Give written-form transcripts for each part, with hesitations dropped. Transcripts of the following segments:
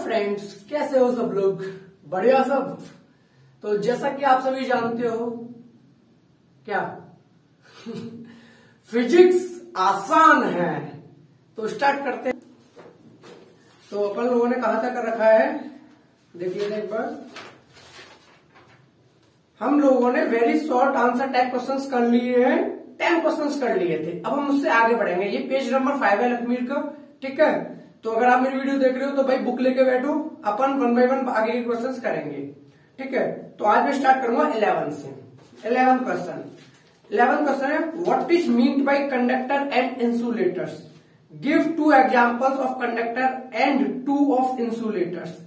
Friends, कैसे हो सब लोग? बढ़िया सब। तो जैसा कि आप सभी जानते हो क्या फिजिक्स आसान है, तो स्टार्ट करते हैं। तो अपन लोगों ने कहा था कर रखा है, देखिए एक बार। हम लोगों ने very short answer type questions कर लिए हैं, 10 क्वेश्चंस कर लिए थे। अब हम उससे आगे बढ़ेंगे। ये पेज नंबर 5 है लखमीर का, ठीक है। तो अगर आप मेरी वीडियो देख रहे हो तो भाई बुक लेके बैठो, अपन 1 बाय 1 आगे के क्वेश्चंस करेंगे, ठीक है। तो आज मैं स्टार्ट करूंगा 11 से। 11 क्वेश्चन है, what is meant by conductor and insulators? Give 2 examples of conductor and 2 of insulators.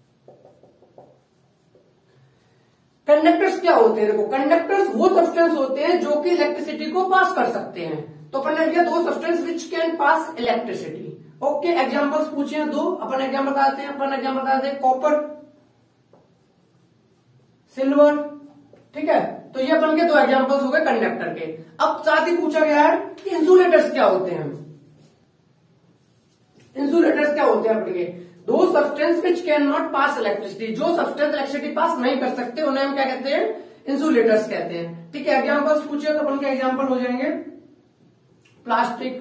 Conductors क्या होते हैं? देखो, कंडक्टर्स वो सब्सटेंस होते हैं जो कि इलेक्ट्रिसिटी को पास कर सकते हैं। तो अपन ने लिया 2 substance which can pass electricity. Okay, examples पूछे हैं 2, अपन एग्जांपल बताते हैं। अपन एग्जांपल बताते हैं कॉपर, सिल्वर, ठीक है। तो ये अपन के 2 एग्जांपल्स हो गए कंडक्टर के। अब साथ ही पूछा गया है कि इंसुलेटर्स क्या होते हैं। इंसुलेटर्स क्या होते हैं अपन के? 2 substance which can not pass electricity. जो सब्सटेंस इलेक्ट्रिसिटी पास नहीं कर सकते उन्हें हम क्या कहते हैं? इंसुलेटर्स कहते हैं, ठीक है। एग्जांपल्स पूछे तो अपन के एग्जांपल हो जाएंगे प्लास्टिक,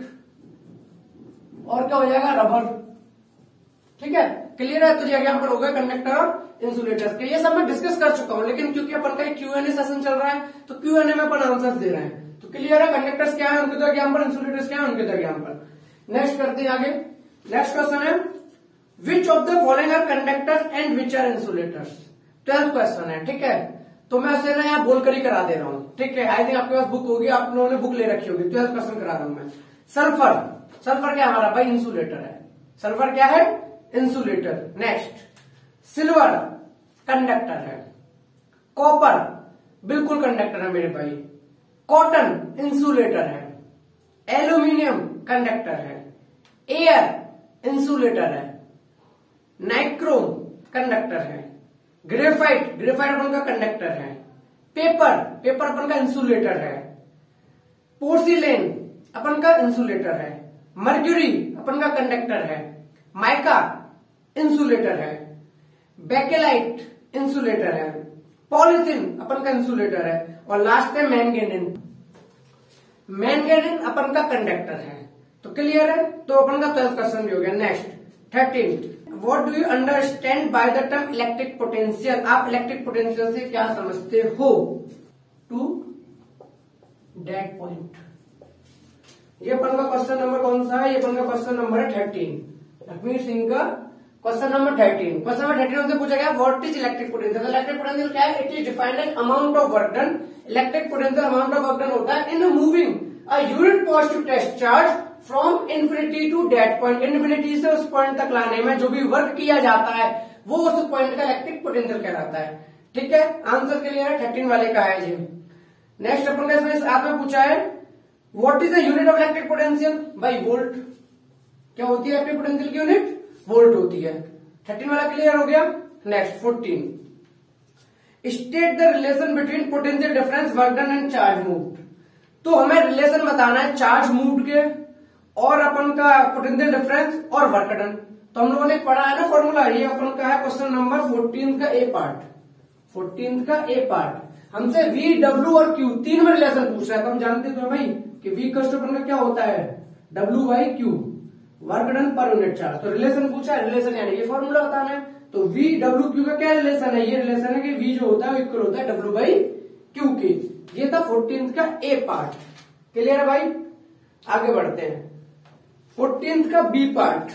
और क्या हो जाएगा? रबर, ठीक है। क्लियर है? तो ये एग्जांपल हो गए कंडक्टर और इंसुलेटर्स के। ये सब मैं डिस्कस कर चुका हूं, लेकिन क्योंकि अपन का Q&A सेशन चल रहा है तो Q&A में अपन आंसर्स दे रहे हैं। तो क्लियर है? कंडक्टर्स क्या है, उनके 2 एग्जांपल, इंसुलेटर्स क्या है, उनके 2 एग्जांपल। नेक्स्ट करते हैं आगे। नेक्स्ट क्वेश्चन है, which of the following are conductor and which are insulators? 12th question है, ठीक है। तो मैं उसे ना यहाँ बोल कर ही करा दे रहा हूं, ठीक है। आई थिंक आपके पास बुक होगी, आप लोगों ने बुक ले रखी होगी। 12th क्वेश्चन करा रहा हूं मैं। सल्फर, सल्फर क्या हमारा भाई? इंसुलेटर है। सल्फर क्या है? इंसुलेटर। नेक्स्ट, सिल्वर कंडक्टर है। कॉपर बिल्कुल कंडक्टर है मेरे भाई। कॉटन इंसुलेटर है। एल्यूमिनियम कंडक्टर है। एयर इंसुलेटर है। नाइक्रोम कंडक्टर है। ग्रेफाइट, ग्रेफाइट अपन का कंडक्टर है। पेपर, पेपर अपन का इंसुलेटर है। पोर्सिलेन अपन का इंसुलेटर है। मर्क्यूरी अपन का कंडक्टर है। माइका इंसुलेटर है। बेकेलाइट इंसुलेटर है। पॉलीथिन अपन का इंसुलेटर है। और लास्ट में मैंगेनीन, मैंगेनीन अपन का कंडक्टर है। तो क्लियर है? तो अपन का 12th क्वेश्चन भी हो गया। Next 13, what do you understand by the term electric potential? आप इलेक्ट्रिक पोटेंशियल से क्या समझते हो? To that point. ये अपन का क्वेश्चन नंबर कौन सा है? ये अपन का क्वेश्चन नंबर है 13, लखमीर सिंह का क्वेश्चन नंबर 13। क्वेश्चन नंबर 13 से पूछा गया what is electric potential? Electric potential क्या है? It is defined as amount of work done. Electric potential amount of work done होता है in moving a unit positive test charge from infinity to that point. Infinity से उस point तक लाने में जो भी वर्क किया जाता है वो उस पॉइंट का इलेक्ट्रिक पोटेंशियल कहलाता है, ठीक है। आंसर के लिए 13 वाले का है जी। नेक्स्ट अपन का इसमें आपने पूछा है what is the unit of electric potential? By volt. क्या होती है इलेक्ट्रिक पोटेंशियल की यूनिट? वोल्ट होती है। 13 वाला क्लियर हो गया। Next 14, state the relation between potential difference, work done and charge moved. तो हमें रिलेशन बताना है चार्ज मूव्ड के और अपन का पोटेंशियल डिफरेंस और वर्क डन। तो हम लोगों ने पढ़ा है ना फॉर्मूला, ये अपन का है क्वेश्चन नंबर 14 का ए पार्ट। 14 का ए पार्ट हमसे V, W और Q 3 में रिलेशन पूछ रहा है। तो हम जानते तो भाई कि V अपन का क्या होता है? W by Q, work done पर यूनिट चार्ज। तो रिलेशन पूछा है, रिलेशन यानी ये फॉर्मूला बताना है। तो V, W, Q का क्या रिलेशन है? ये रिलेशन है कि V जो होता है वो इक्वल होता है W बाई Q के। ये था 14 का ए पार्ट। क्लियर है भाई? आगे बढ़ते हैं 14 का बी पार्ट।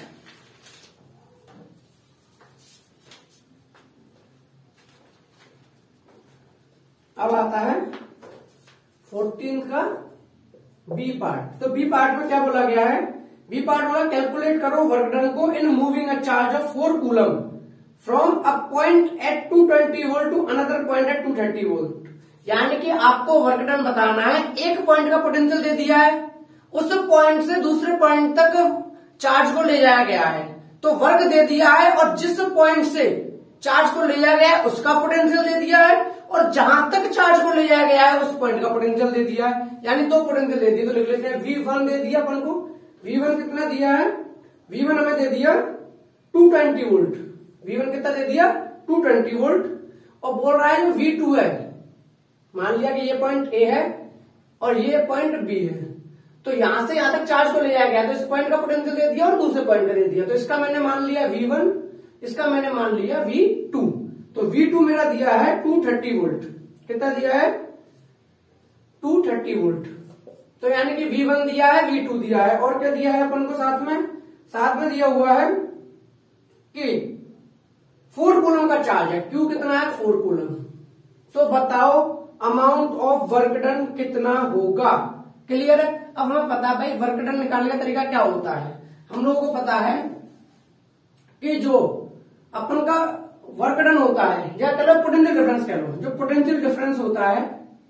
अब आता है 14 का बी पार्ट। तो बी पार्ट में क्या बोला गया है? बी पार्ट बोला कैलकुलेट करो वर्क डन को in moving a charge of 4 coulomb from a point at 220 volt to another point at 230 volt. यानी कि आपको वर्क डन बताना है। एक पॉइंट का पोटेंशियल दे दिया है, उस पॉइंट से दूसरे पॉइंट तक चार्ज को ले जाया गया है। तो वर्क दे दिया है और जिस पॉइंट से चार्ज को ले जाया गया है उसका पोटेंशियल दे दिया है, और जहां तक चार्ज को ले जाया गया है उस पॉइंट का पोटेंशियल दे दिया है। यानी 2 पोटेंशियल दे दिए। तो लिख लेते हैं V1 दे दिया अपन को। V1 कितना दिया है? V1 हमें दे दिया 220 वोल्ट, V1 कितना दे दिया 220 वोल्ट, और बोल रहा है जो V2 है, मान लिया कि ये पॉइंट A है और ये पॉइंट B है, तो यहां से यहां तक चार्ज को ले जाया गया, तो इस पॉइंट का पोटेंशियल दे दिया और दूसरे पॉइंट का दे दिया, तो इसका मैंने मान लिया V1, इसका मैंने मान लिया V2। तो V2 मेरा दिया है 230 वोल्ट, कितना दिया है 230 वोल्ट। तो यानी कि V1 दिया है, V2 दिया है, और क्या दिया है अपन को साथ में दिया हुआ है कि 4 कूलम का चार्ज है, Q कितना है 4 कूलम। तो बताओ अमाउंट ऑफ वर्क डन कितना होगा। क्लियर है। अब हमें पता है भाई वर्क डन निकालने का तरीका क्या होता है। हम लोगों को पता है कि जो अपन का वर्क डन होता है, या चलो पोटेंशियल डिफरेंस कह लो, जो पोटेंशियल डिफरेंस होता है,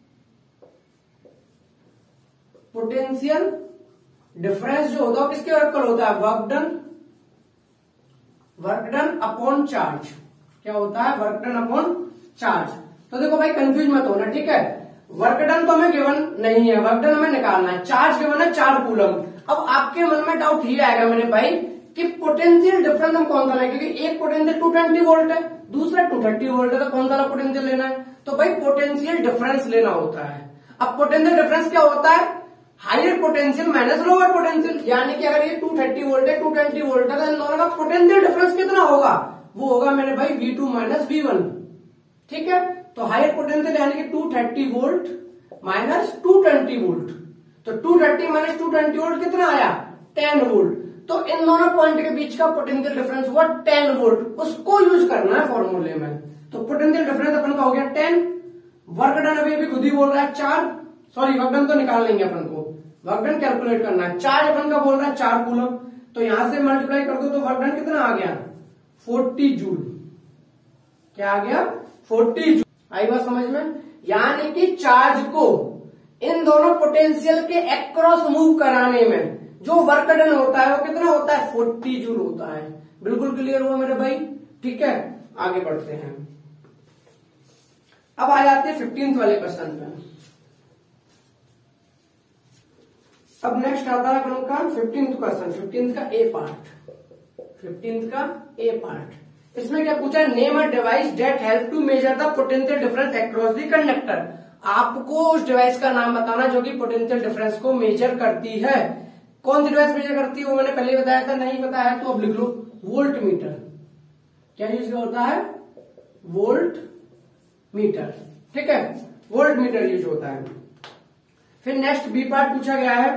पोटेंशियल डिफरेंस जो होता है किसके इक्वल होता है, वर्क डन अपॉन चार्ज। क्या होता है, वर्क डन अपॉन चार्ज। तो देखो भाई कंफ्यूज मत होना, ठीक है। वर्क डन तो हमें गिवन नहीं है, वर्क डन हमें निकालना है, चार्ज गिवन है 4 कूलम। अब आपके मन में डाउट ये आएगा मेरे भाई कि पोटेंशियल डिफरेंस हम कौन सा लें, क्योंकि एक पोटेंशियल 220 वोल्ट है, दूसरा 230 वोल्ट है, तो कौन सा पोटेंशियल लेना है, तो भाई पोटेंशियल डिफरेंस लेना होता है। अब पोटेंशियल डिफरेंस क्या होता है, higher potential minus lower potential, यानी कि अगर ये 230 वोल्ट है 220 वोल्ट है, तो इन दोनों का पोटेंशियल डिफरेंस कितना होगा, वो होगा मेरे भाई V2 माइनस V1। ठीक है, तो हायर पोटेंशियल यानी कि 230 वोल्ट माइनस 220 वोल्ट, तो 230 माइनस 220 वोल्ट कितना आया 10 वोल्ट। तो इन दोनों पॉइंट के बीच का पोटेंशियल डिफरेंस हुआ 10 वोल्ट, उसको यूज करना है फॉर्मूले में। तो पोटेंशियल डिफरेंस अपन का हो गया 10, वर्क डन अभी खुद ही बोल रहा है 4, सॉरी वर्क डन तो निकाल लेंगे अपन को, वर्क डन कैलकुलेट करना है, चार्ज अपन का बोल रहा है 4 कूलम, तो यहां से मल्टीप्लाई कर दो तो वर्क डन कितना आ गया 40 जूल। क्या आ गया 40 जूल। आई बात समझ में, यानी कि चार्ज को इन दोनों पोटेंशियल के अक्रॉस मूव कराने में जो वर्क डन होता है वो कितना होता है 40 जूल होता है। बिल्कुल क्लियर हुआ मेरे भाई, ठीक है। आगे बढ़ते हैं, अब आ जाते हैं 15th वाले क्वेश्चन पे। अब नेक्स्ट आता है अपन का 15th क्वेश्चन, 15th का ए पार्ट, 15th का ए पार्ट। इसमें क्या पूछा है, name a device that help to measure the potential difference across the conductor. आपको उस डिवाइस का नाम बताना जो कि पोटेंशियल डिफरेंस को मेजर करती है। कौन सी डिवाइस मेजर करती है वो मैंने पहले बताया था, नहीं बताया तो अब लिख लो, वोल्ट मीटर। क्या यूज होता है, वोल्ट मीटर, ठीक है, वोल्ट मीटर यूज होता है। फिर नेक्स्ट बी पार्ट पूछा गया है,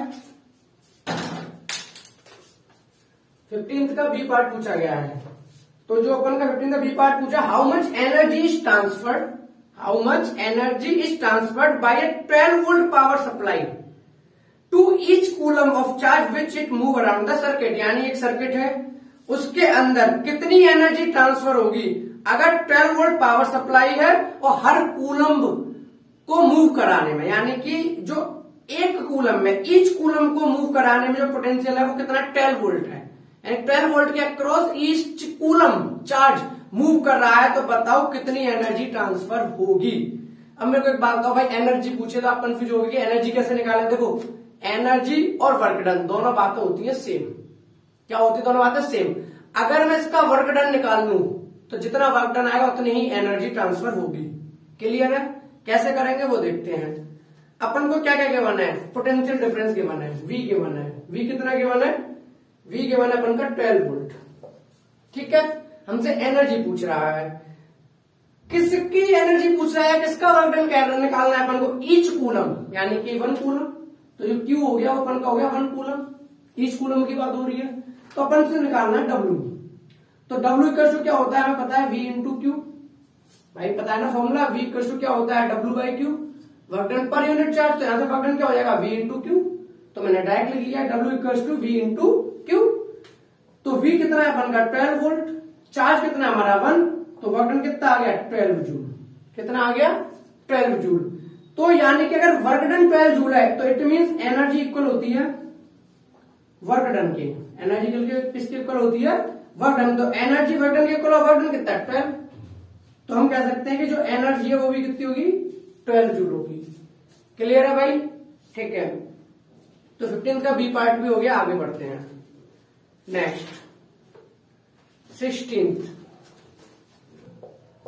15th का बी पार्ट पूछा गया है। तो जो अपन का 15th का बी पार्ट पूछा, how much energy is transferred, how much energy is transferred by a 12 volt power supply to each coulomb of charge which it move around the circuit. यानी एक सर्किट है, उसके अंदर कितनी एनर्जी ट्रांसफर होगी अगर 12 volt power supply है और हर कूलम को मूव कराने में, यानी कि जो एक कूलम में, ईच कूलम को मूव कराने में जो पोटेंशियल है वो कितना 12 वोल्ट है, यानी 12 वोल्ट के across each coulomb charge move कर रहा है, तो बताओ कितनी एनर्जी ट्रांसफर होगी। अब मेरे को एक बात बताओ भाई, एनर्जी पूछे तो आप कंफ्यूज हो गए कि एनर्जी कैसे निकालें। देखो एनर्जी और वर्क डन दोनों बातें होती है सेम। क्या होती है दोनों बातें सेम। अगर मैं इसका वर्क डन निकाल लूं तो जितना वर्क डन आएगा उतनी ही एनर्जी ट्रांसफर होगी। क्लियर है, कैसे करेंगे वो देखते हैं। अपन को क्या क्या गिवन है, पोटेंशियल डिफरेंस गिवन है, V गिवन है, V कितना गिवन है, V गिवन है अपन का 12 वोल्ट, ठीक है। हमसे एनर्जी पूछ रहा है, किसकी एनर्जी पूछ रहा है, किसका वर्क डन निकालना है अपन को, ईच कूलम यानी कि 1 कूलम। तो जो Q हो गया वो अपन का हो गया 1 कूलम, ईच कूलम की बात हो रही है, तो अपन से निकालना है W। तो W इक्वल टू क्या होता है हमें पता है, V इंटू क्यू, भाई पता है ना फॉर्मूला, V इक्वल टू क्या होता है W by Q, work done पर यूनिट चार्ज। तो यहां से वर्क डन क्या हो जाएगा V इंटू क्यू, तो मैंने डायरेक्ट लिख लिया W equal to V into Q. तो V कितना है अपन का 12 वोल्ट, चार्ज कितना है हमारा 1, तो वर्क डन कितना आ गया 12 जूल, कितना आ गया 12 जूल। तो यानी कि अगर वर्क डन 12 जूल है तो इट मींस एनर्जी इक्वल होती है वर्क डन की, एनर्जी किसके इक्वल होती है वर्क डन। तो एनर्जी वर्क डन के इक्वल, वर्क डन कितना है 12, तो हम कह सकते हैं कि जो एनर्जी है वो भी कितनी होगी 12 जूल होगी। क्लियर है भाई, ठीक है। तो 15th का बी पार्ट भी हो गया, आगे बढ़ते हैं नेक्स्ट 16th।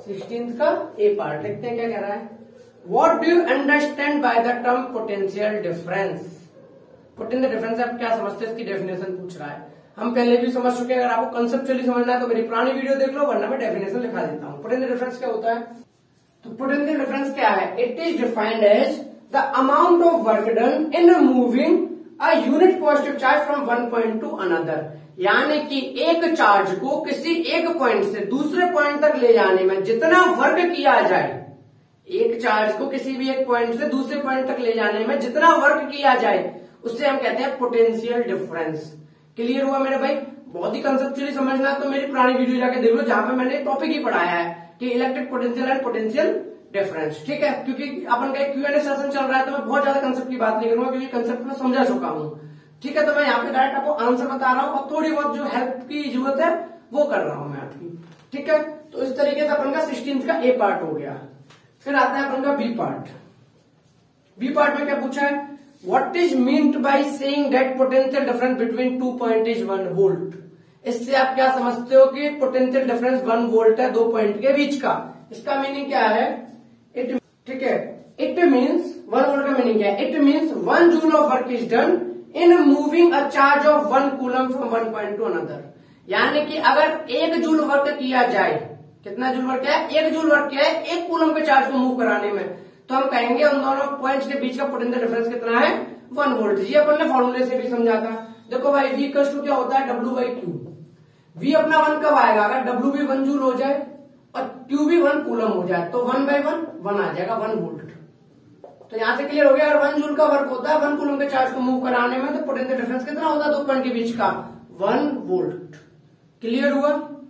16th का ए पार्ट देखते हैं क्या कह रहा है। What do you understand by the term potential difference. Potential difference आप क्या समझते हैं, इसकी डेफिनेशन पूछ रहा है। हम पहले भी समझ चुके हैं, अगर आपको कंसेप्चुअली समझना है तो मेरी पुरानी वीडियो देख लो, वरना मैं डेफिनेशन लिखा देता हूँ। पोटेंशियल डिफरेंस क्या होता है, तो पोटेंशियल डिफरेंस क्या है, it is defined as the amount of work done in moving a unit positive charge from one point to another. यानी कि एक चार्ज को किसी एक पॉइंट से दूसरे पॉइंट तक ले जाने में जितना वर्क किया जाए, एक चार्ज को किसी भी एक पॉइंट से दूसरे पॉइंट तक ले जाने में जितना वर्क किया जाए उससे हम कहते हैं पोटेंशियल डिफरेंस। क्लियर हुआ मेरे भाई। बहुत ही कंसेप्चुअली समझना है तो मेरी पुरानी वीडियो जाके देख लो, जहां पे मैंने टॉपिक ही पढ़ाया है कि electric potential and potential difference. ठीक है, क्योंकि अपन का क्यूएनए सेशन चल रहा है तो मैं बहुत ज्यादा कंसेप्ट की बात नहीं करूंगा, क्योंकि कंसेप्ट में समझा चुका हूं। ठीक है, तो मैं यहाँ पे डायरेक्ट आपको आंसर बता रहा हूँ और थोड़ी बहुत जो हेल्प की जरूरत है वो कर रहा हूं मैं आपकी। ठीक है, तो इस तरीके से अपन का 16th का ए पार्ट हो गया। फिर आता है अपन का बी पार्ट। बी पार्ट में क्या पूछा है, what is meant by saying that potential difference between 2 point is 1 volt. इससे आप क्या समझते हो कि पोटेंशियल डिफरेंस 1 वोल्ट है दो पॉइंट के बीच का। इसका मीनिंग क्या है, इट, ठीक है, इट मीन्स 1 वोल्ट का मीनिंग क्या है, it means 1 joule of work is done in moving a charge of 1 coulomb from one point to another. यानी कि अगर 1 जूल वर्क किया जाए, कितना जूल वर्क है, 1 जूल वर्क किया है 1 कूलम के चार्ज को मूव कराने में, तो हम कहेंगे उन दोनों पॉइंट्स के बीच का पोटेंशियल डिफरेंस कितना है, 1 वोल्ट। ये अपन ने फॉर्मूले से भी समझा था। देखो भाई V इक्वल टू क्या होता है, W/Q। V अपना 1 कब आएगा, अगर W भी 1 जूल हो जाए और Q भी 1 कूलम हो जाए तो 1/1 आ जाएगा 1 वोल्ट। तो यहां से क्लियर हो गया, अगर 1 जूल का वर्क होता है 1 कूलम के चार्ज को मूव कराने में तो पोटेंशियल डिफरेंस कितना होता है दो पॉइंट के बीच का, 1 वोल्ट। क्लियर हुआ।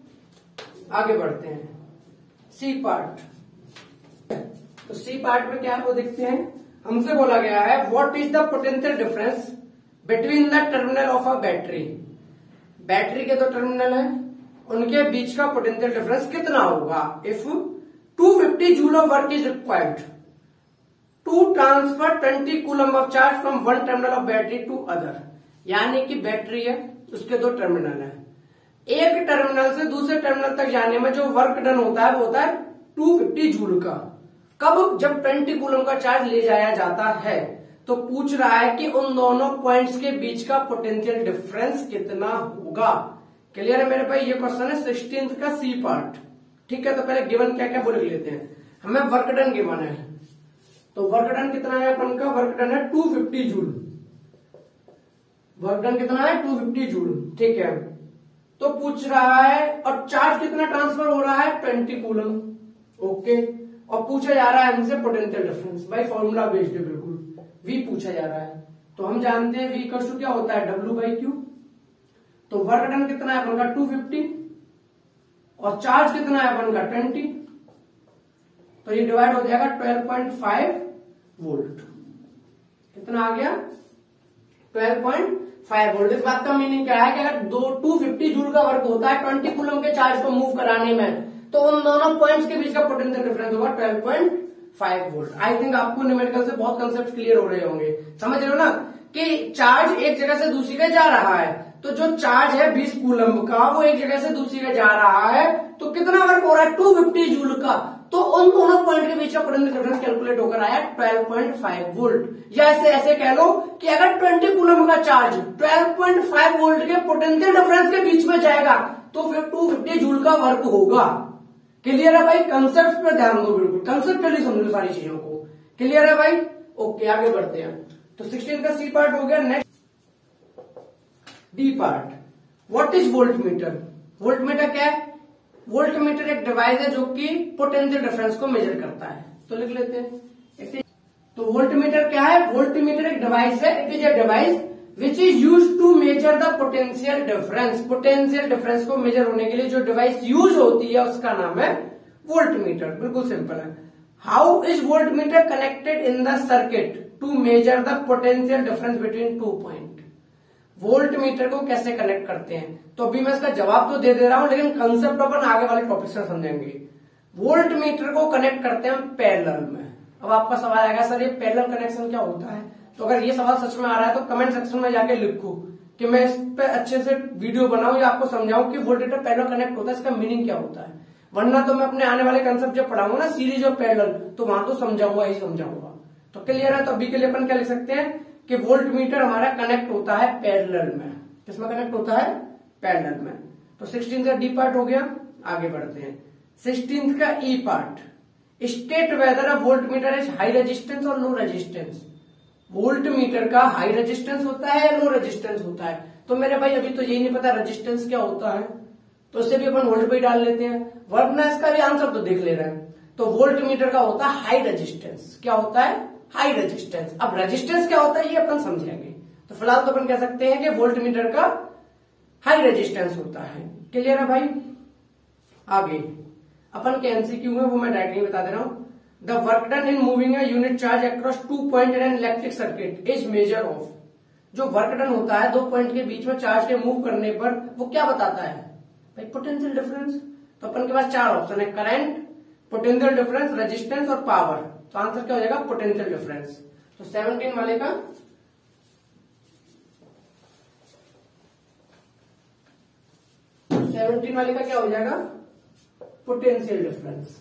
आगे बढ़ते हैं सी पार्ट। तो सी पार्ट में क्या है वो देखते हैं। हमसे बोला गया है what is the potential difference between the terminal of a battery. Battery के दो टर्मिनल है, उनके बीच का पोटेंशियल डिफरेंस कितना होगा if 250 joule of work is required to transfer 20 coulomb of charge from one terminal of battery to other. यानी कि battery है, उसके दो टर्मिनल है, एक टर्मिनल से दूसरे टर्मिनल तक जाने में जो वर्क डन होता है वो होता है 250 जूल का। कब, जब 20 कूलम का चार्ज ले जाया जाता है। तो पूछ रहा है कि उन दोनों पॉइंट्स के बीच का पोटेंशियल डिफरेंस कितना होगा। क्लियर है मेरे भाई, ये क्वेश्चन है 16th का सी पार्ट। ठीक है, तो पहले गिवन क्या क्या वो लिख लेते हैं। हमें वर्क डन गिवन है, तो वर्क डन कितना है अपन का, वर्क डन है 250 जूल। वर्क डन कितना है 250 जूल। ठीक है, तो पूछ रहा है और चार्ज कितना ट्रांसफर हो रहा है 20 कूलम। ओके, और पूछा जा रहा है हमसे पोटेंशियल डिफरेंस, भाई फॉर्मूला बेस्ड है बिल्कुल। V पूछा जा रहा है तो हम जानते हैं V इक्वल टू क्या होता है W/Q। तो वर्क डन कितना है अपन का 250 और चार्ज कितना है अपन का 20, तो ये डिवाइड हो जाएगा 12.5 वोल्ट। कितना आ गया 12.5 वोल्ट। इस बात का मीनिंग क्या है कि अगर 250 जूल का वर्क होता है 20 कूलम के चार्ज को मूव कराने में, तो उन दोनों पॉइंट्स के बीच का पोटेंशियल डिफरेंस होगा 12.5 वोल्ट। आई थिंक आपको न्यूमेरिकल से बहुत कंसेप्ट क्लियर हो रहे होंगे। समझ रहे हो ना कि चार्ज एक जगह से दूसरी जगह जा रहा है, तो जो चार्ज है 20 कूलम का वो एक जगह से दूसरी जगह जा रहा है, तो कितना वर्क हो रहा है 250 जूल का। तो उन दोनों पॉइंट के बीच का पोटेंशियल डिफरेंस कैलकुलेट होकर आया 12.5 वोल्ट। या ऐसे कह लो कि अगर 20 कूलम का चार्ज 12.5 वोल्ट के पोटेंशियल डिफरेंस के बीच में जाएगा तो फिर 250 जूल का वर्क होगा। क्लियर है भाई, कंसेप्ट पे ध्यान दो, बिल्कुल कंसेप्चुअली समझो सारी चीजों को। क्लियर है भाई, ओके आगे बढ़ते हैं। तो 16 का सी पार्ट हो गया। Next D part, what is voltmeter. Voltmeter क्या है, वोल्ट मीटर एक डिवाइस है जो कि पोटेंशियल डिफरेंस को मेजर करता है। तो लिख लेते हैं। तो वोल्ट मीटर क्या है, वोल्ट मीटर एक डिवाइस है, it is a device which is use to measure the potential difference. Potential difference को मेजर होने के लिए जो डिवाइस यूज होती है उसका नाम है वोल्ट मीटर। बिल्कुल सिंपल है। How is voltmeter connected in the circuit to measure the potential difference between 2 point. Voltmeter को कैसे कनेक्ट करते हैं, तो अभी मैं इसका जवाब तो दे दे रहा हूं, लेकिन कंसेप्ट अपन आगे वाले टॉपिक से समझेंगे। वोल्ट मीटर को कनेक्ट करते हैं पैरेलल में। अब आपका सवाल आएगा सर ये पैरेलल कनेक्शन क्या होता है। तो अगर ये सवाल सच में आ रहा है तो कमेंट सेक्शन में जाके लिखो कि मैं इस पे अच्छे से वीडियो बनाऊं या आपको समझाऊं कि वोल्ट मीटर पैरेलल कनेक्ट होता है, इसका मीनिंग क्या होता है। वरना तो मैं अपने आने वाले कंसेप्ट जब पढ़ाऊंगा ना सीरीज और पैरेलल, तो वहां तो समझाऊंगा ही समझाऊंगा। तो क्लियर है? तो अभी के लिए अपन क्या लिख सकते हैं कि वोल्ट मीटर हमारा कनेक्ट होता है पैरेलल में। किसमें कनेक्ट होता है? पैरेलल में। तो 16 का डी पार्ट हो गया। आगे बढ़ते हैं 16 का E part. State whether a voltmeter is high resistance और लो रेजिस्टेंस। वोल्ट मीटर का हाई रेजिस्टेंस होता है या लो रेजिस्टेंस होता है? तो मेरे भाई अभी तो यही नहीं पता रेजिस्टेंस क्या होता है, तो इससे भी अपन वोल्ट पे डाल लेते हैं, वरना इसका भी आंसर तो देख ले रहे हैं। तो वोल्ट मीटर का होता है हाई रेजिस्टेंस। क्या होता है? High resistance. अब रेजिस्टेंस क्या होता है ये अपन समझेंगे। तो फिलहाल तो अपन कह सकते हैं कि वोल्ट मीटर का हाई रेजिस्टेंस होता है। क्लियर है भाई? आगे अपन के एमसीक्यू में वो मैं डायरेक्टली बता दे रहा हूं। The work done in moving a unit charge across 2 point in an electric circuit is measure of. जो वर्क डन होता है 2 पॉइंट के बीच में चार्ज के मूव करने पर, वो क्या बताता है भाई? Potential difference. तो अपन के पास 4 ऑप्शन है, करंट, पोटेंशियल डिफरेंस, रेजिस्टेंस और पावर। तो आंसर क्या हो जाएगा? Potential difference. तो 17 वाले का 17 वाले का क्या हो जाएगा? Potential difference.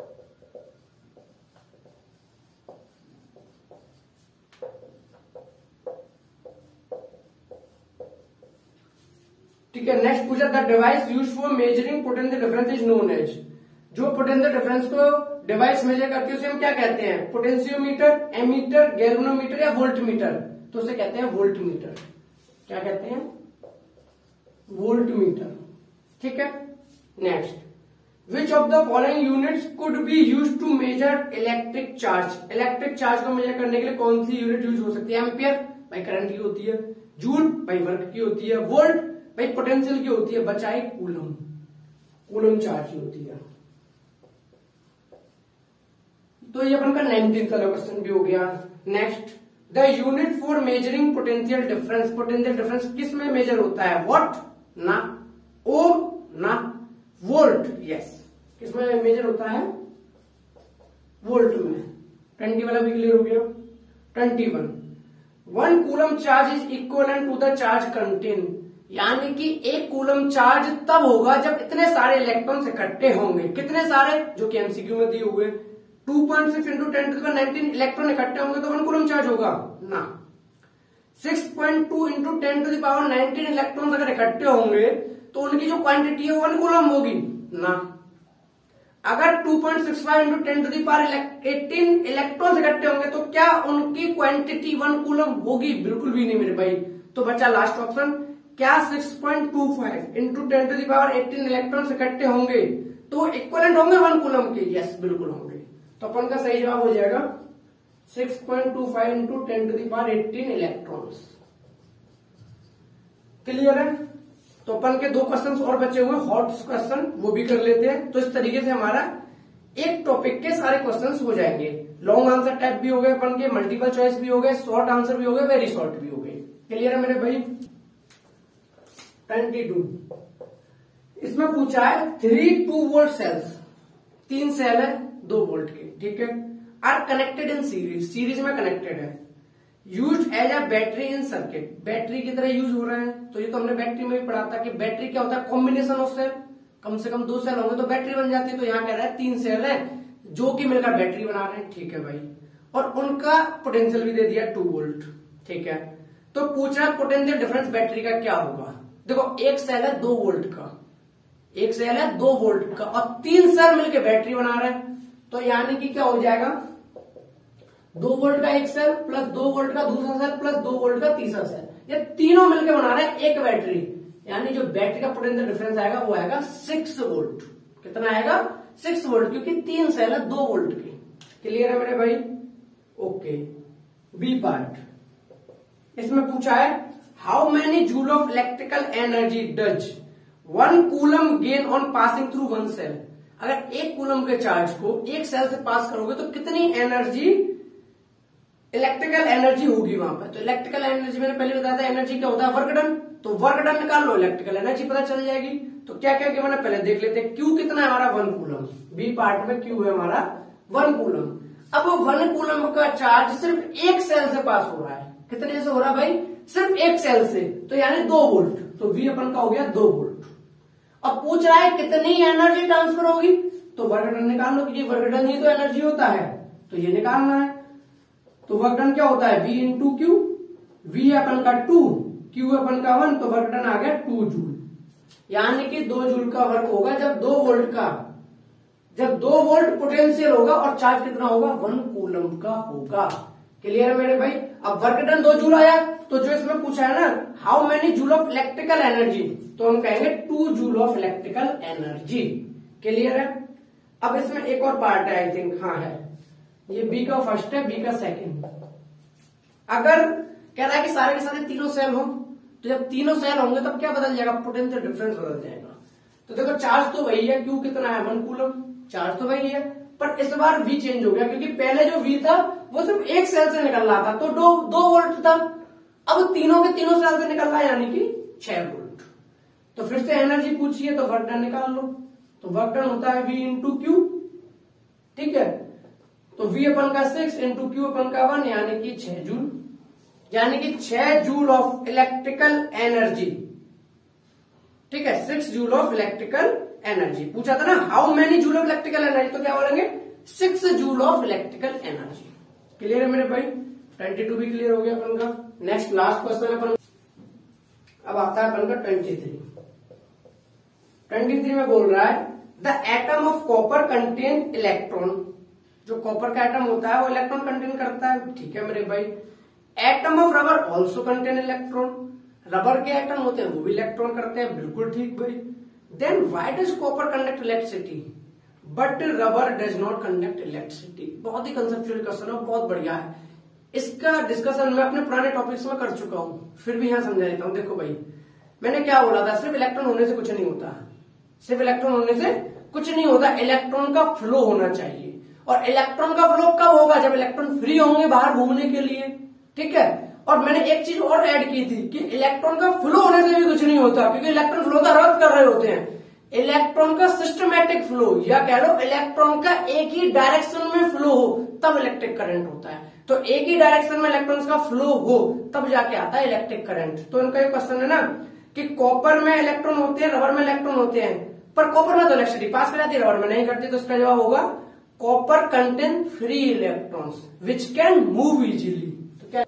ठीक है, नेक्स्ट पूछा the device use for measuring potential difference is known as. जो पोटेंशियल डिफरेंस को डिवाइस मेजर करती है उसे हम क्या कहते हैं? पोटेंशियोमीटर, एमीटर, गैल्वेनोमीटर या वोल्ट मीटर। तो उसे कहते हैं वोल्ट मीटर। क्या कहते हैं? Voltmeter. ठीक है, next which of the following units could be use to measure electric charge. Electric charge को मेजर करने के लिए कौन सी यूनिट यूज हो सकती है? एम्पियर भाई करंट की होती है, जूल भाई वर्क की होती है, वोल्ट भाई पोटेंशियल की होती है, बचाए कूलम, कूलम चार्ज की होती है। तो ये अपन का 19 का क्वेश्चन भी हो गया। Next the unit for measuring potential difference. Potential difference किस में मेजर होता है? वॉट ना, ओम ना, वोल्ट। यस, किस में मेजर होता है? वोल्ट में। 20 वाला भी क्लियर हो गया। 21 1 coulomb charge is equivalent to the charge contain. यानी कि 1 कूलम चार्ज तब होगा जब इतने सारे इलेक्ट्रॉन्स इकट्ठे होंगे। कितने सारे? जो कि एमसीक्यू में दिए हुए 2.6 इंटू 10⁻19 इलेक्ट्रॉन इकट्ठे होंगे तो 1 कूलम चार्ज होगा ना। 6.2 इंटू 10⁻19 इलेक्ट्रॉन अगर इकट्ठे होंगे तो उनकी जो क्वांटिटी है 1 कूलम होगी ना। अगर 2.65 इंटू 10⁻18 इलेक्ट्रॉन इकट्ठे होंगे तो क्या उनकी क्वांटिटी 1 कूलम होगी? बिल्कुल भी नहीं मेरे भाई। तो बचा लास्ट ऑप्शन, क्या 6.25 इंटू 10⁻18 इलेक्ट्रॉन इकट्ठे होंगे तो इक्वलेंट होंगे 1 कूलम के? यस, बिल्कुल होंगे। तो अपन का सही जवाब हो जाएगा 6.25 इंटू 10⁻18 इलेक्ट्रॉन्स। क्लियर है? तो अपन के 2 क्वेश्चंस और बचे हुए हॉट क्वेश्चन, वो भी कर लेते हैं। तो इस तरीके से हमारा एक टॉपिक के सारे क्वेश्चंस हो जाएंगे। लॉन्ग आंसर टाइप भी हो गए अपन के, मल्टीपल चॉइस भी हो गए, शॉर्ट आंसर भी हो गए, वेरी शॉर्ट भी हो गए। क्लियर है मेरे भाई? 22 इसमें पूछा है 3 2 वोल्ट सेल्स, 3 सेल है 2 वोल्ट के, ठीक है, are connected in series, series में कनेक्टेड है, use as a battery in circuit, battery की तरह यूज हो रहा है। तो ये तो हमने बैटरी में भी पढ़ा था कि बैटरी क्या होता है? कॉम्बिनेशन ऑफ सेल, कम से कम 2 सेल होंगे तो बैटरी बन जाती है। तो यहाँ कह रहा है 3 सेल है जो कि मिलकर बैटरी बना रहे हैं, ठीक है भाई, और उनका पोटेंशियल भी दे दिया 2 वोल्ट, ठीक है। तो पूछ रहा है पोटेंशियल डिफरेंस बैटरी का क्या होगा। देखो एक सेल है 2 वोल्ट का, एक सेल है 2 वोल्ट का और 3 सेल मिलकर बैटरी बना रहे हैं, तो यानी कि क्या हो जाएगा? 2 वोल्ट का एक सेल प्लस 2 वोल्ट का दूसरा सेल प्लस 2 वोल्ट का तीसरा सेल, ये तीनों मिलकर बना रहे हैं एक बैटरी, यानी जो बैटरी का पोटेंशियल डिफरेंस आएगा वो आएगा 6 वोल्ट। कितना आएगा? 6 वोल्ट, क्योंकि 3 सेल है 2 वोल्ट की। क्लियर है मेरे भाई? ओके। बी पार्ट, इसमें पूछा है how many joule of electrical energy does 1 coulomb gain on passing through 1 cell. अगर 1 कूलम के चार्ज को एक सेल से पास करोगे तो कितनी एनर्जी, इलेक्ट्रिकल एनर्जी होगी वहां पर। तो इलेक्ट्रिकल एनर्जी मैंने पहले बताया था, एनर्जी क्या होता है? Work done. तो वर्क डन निकाल लो, इलेक्ट्रिकल एनर्जी पता चल जाएगी। तो क्या क्या गिवन है पहले देख लेते हैं। क्यू कितना है हमारा? 1 कूलम। बी पार्ट में क्यू है हमारा 1 कूलम। अब 1 कूलम का चार्ज सिर्फ एक सेल से पास हो रहा है। कितने से हो रहा है भाई? सिर्फ एक सेल से, तो यानी 2 वोल्ट। तो वी अपन का हो गया 2 वोल्ट। अब पूछ रहा है कितनी एनर्जी ट्रांसफर होगी, तो वर्क डन निकाल लो, क्योंकि वर्क डन ही तो एनर्जी होता है, तो ये निकालना है। तो वर्क डन क्या होता है, V इंटू क्यू, V है अपन का 2, Q है अपन का 1, तो वर्क डन आ गया 2 जूल। यानी कि 2 जूल का वर्क होगा जब 2 वोल्ट पोटेंशियल होगा और चार्ज कितना होगा, 1 कूलम का होगा। क्लियर है मेरे भाई। अब वर्क डन 2 जूल आया, तो जो इसमें पूछा है ना how many joule of electrical energy, तो हम कहेंगे 2 joule of electrical energy. Clear है। अब इसमें एक और पार्ट है, आई थिंक हाँ है, ये बी का फर्स्ट है, बी का सेकंड। अगर कह रहा है कि सारे के सारे तीनों सेल हो, तो जब तीनों सेल होंगे तब क्या बदल जाएगा, पोटेंशियल डिफरेंस बदल जाएगा। तो देखो चार्ज तो वही है, क्यू कितना है 1 कूलम, चार्ज तो वही है, पर इस बार V चेंज हो गया, क्योंकि पहले जो V था वो सिर्फ एक सेल से निकल रहा था, तो 2 वोल्ट था। अब तीनों के तीनों सेल से निकल रहा है, यानी कि 6 वोल्ट। तो फिर से एनर्जी पूछिए, तो वर्क डन निकाल लो। तो वर्क डन होता है V इंटू क्यू, ठीक है। तो V अपन का 6 इंटू क्यू अपन का 1, यानी कि 6 जूल, यानी कि 6 जूल ऑफ इलेक्ट्रिकल एनर्जी, ठीक है। 6 जूल ऑफ इलेक्ट्रिकल एनर्जी पूछा था ना, how many joule of electrical energy, तो क्या बोलेंगे 6 joule of electrical energy. Clear है मेरे भाई। 22 भी क्लियर हो गया अपन का। नेक्स्ट लास्ट क्वेश्चन है अपन, अब आता है अपन का 23 में बोल रहा है the atom of copper contain electron, जो कॉपर का एटम होता है वो इलेक्ट्रॉन कंटेन करता है, ठीक है मेरे भाई। Atom of rubber also contain electron, rubber के एटम होते हैं वो भी इलेक्ट्रॉन करते हैं, बिल्कुल ठीक भाई। Then why does copper conduct electricity but rubber does not conduct electricity. बहुत ही कंसेप्चुअल क्वेश्चन है, बहुत बढ़िया है। इसका डिस्कशन मैं अपने पुराने टॉपिक्स में कर चुका हूं, फिर भी यहां समझा देता हूं। देखो भाई, मैंने क्या बोला था, सिर्फ इलेक्ट्रॉन होने से कुछ नहीं होता, सिर्फ इलेक्ट्रॉन होने से कुछ नहीं होता, इलेक्ट्रॉन का फ्लो होना चाहिए। और इलेक्ट्रॉन का फ्लो कब होगा, जब इलेक्ट्रॉन फ्री होंगे बाहर घूमने के लिए, ठीक है। और मैंने एक चीज और ऐड की थी कि इलेक्ट्रॉन का फ्लो होने से भी कुछ नहीं होता, क्योंकि इलेक्ट्रॉन फ्लो का रद्द कर रहे होते हैं। इलेक्ट्रॉन का सिस्टमैटिक फ्लो, या कह लो इलेक्ट्रॉन का एक ही डायरेक्शन में फ्लो हो तब इलेक्ट्रिक करंट होता है। तो एक ही डायरेक्शन में इलेक्ट्रॉन्स का फ्लो हो तब जाके आता है इलेक्ट्रिक करंट। तो इनका ये क्वेश्चन है ना कि कॉपर में इलेक्ट्रॉन होते हैं, रबर में इलेक्ट्रॉन होते हैं, पर कॉपर में तो इलेक्ट्रिसिटी पास कराती है, रबर में नहीं करती। तो इसका जवाब होगा copper contain free electrons which can move easily. तो क्या,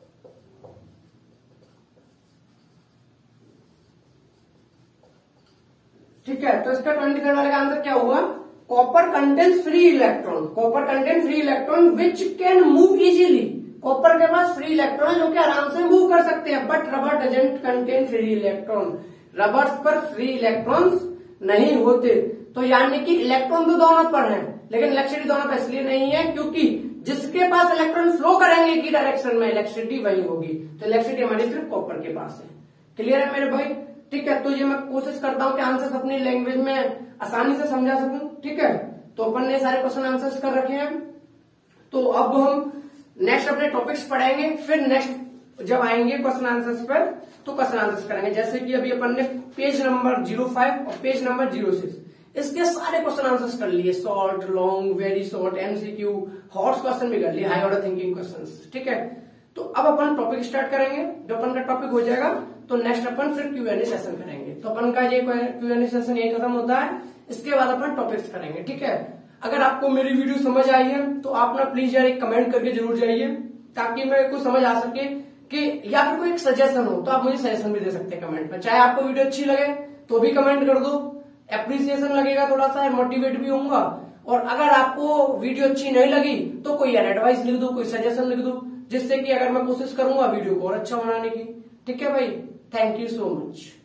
ठीक है। तो इसका 23 वाले का आंसर क्या हुआ, copper contains free electron, copper contain free electron which can move easily. Copper के पास फ्री इलेक्ट्रॉन जो कि आराम से मूव कर सकते हैं, but rubber doesn't contain free electron, rubber पर फ्री इलेक्ट्रॉन्स नहीं होते। तो यानी कि इलेक्ट्रॉन तो दोनों पर है, लेकिन इलेक्ट्रिसिटी दोनों पर इसलिए नहीं है क्योंकि जिसके पास इलेक्ट्रॉन फ्लो करेंगे एक ही डायरेक्शन में, इलेक्ट्रिसिटी वही होगी। तो इलेक्ट्रिसिटी हमारी सिर्फ कॉपर के पास है। क्लियर है मेरे भाई, ठीक है। तो ये मैं कोशिश करता हूं कि आंसर्स अपनी लैंग्वेज में आसानी से समझा सकूं, ठीक है। तो अपन ने सारे क्वेश्चन आंसर्स कर रखे हैं। तो अब हम नेक्स्ट अपने टॉपिक्स पढ़ेंगे, फिर नेक्स्ट जब आएंगे क्वेश्चन आंसर्स पर तो क्वेश्चन आंसर्स करेंगे। जैसे कि अभी अपन ने पेज नंबर 05 और पेज नंबर 06 इसके सारे क्वेश्चन आंसर्स कर लिए, short, long, very short, MCQ, hot question भी कर लिए, हाई ऑर्डर थिंकिंग क्वेश्चंस, ठीक है। तो अब अपन टॉपिक स्टार्ट करेंगे। जब अपन का टॉपिक हो जाएगा तो नेक्स्ट अपन फिर Q&A सेशन करेंगे। तो अपन का ये Q&A सेशन यही खत्म होता है, इसके बाद अपन टॉपिक्स करेंगे, ठीक है। अगर आपको मेरी वीडियो समझ आई है तो आप ना प्लीज यार एक कमेंट करके जरूर जाइए, ताकि मेरे को समझ आ सके कि, या फिर कोई एक सजेशन हो तो आप मुझे सजेशन भी दे सकते हैं कमेंट में। चाहे आपको वीडियो अच्छी लगे तो भी कमेंट कर दो, एप्रिसिएशन लगेगा, थोड़ा सा मोटिवेट भी होऊंगा। और अगर आपको वीडियो अच्छी नहीं लगी तो कोई यार एडवाइस लिख दो, कोई सजेशन लिख दो, जिससे कि अगर मैं कोशिश करूंगा वीडियो को और अच्छा बनाने की, ठीक है भाई। Thank you so much.